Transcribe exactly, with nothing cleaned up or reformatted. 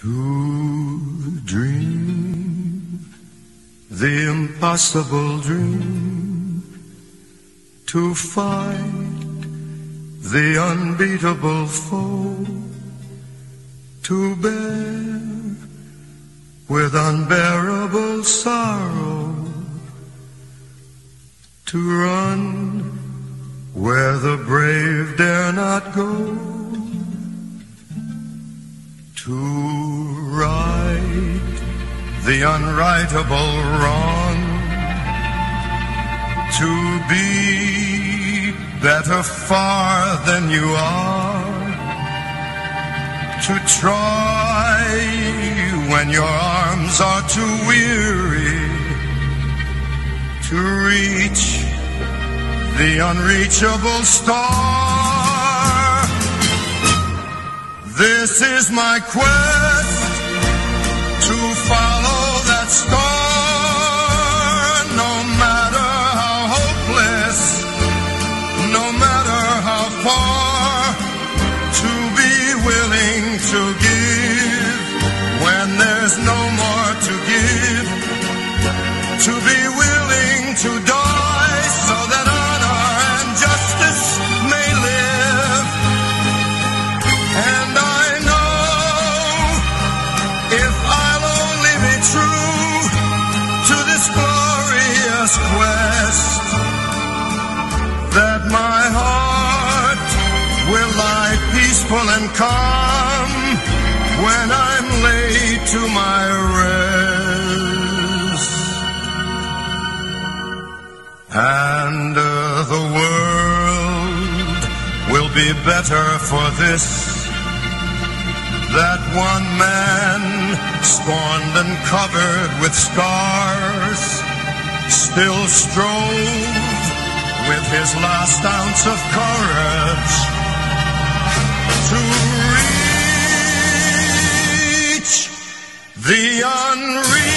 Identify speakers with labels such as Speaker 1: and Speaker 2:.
Speaker 1: To dream the impossible dream, to fight the unbeatable foe, to bear with unbearable sorrow, to run where the brave dare not go, to right the unrightable wrong, to be better far than you are, to try when your arms are too weary, to reach the unreachable star. This is my quest, to follow that star, no matter how hopeless, no matter how far, to be willing to give when there's no more to give, to be willing to die so that honor and justice may live. And I quest that my heart will lie peaceful and calm when I'm laid to my rest, and uh, the world will be better for this, that one man scorned and covered with scars still strove with his last ounce of courage to reach the unreachable.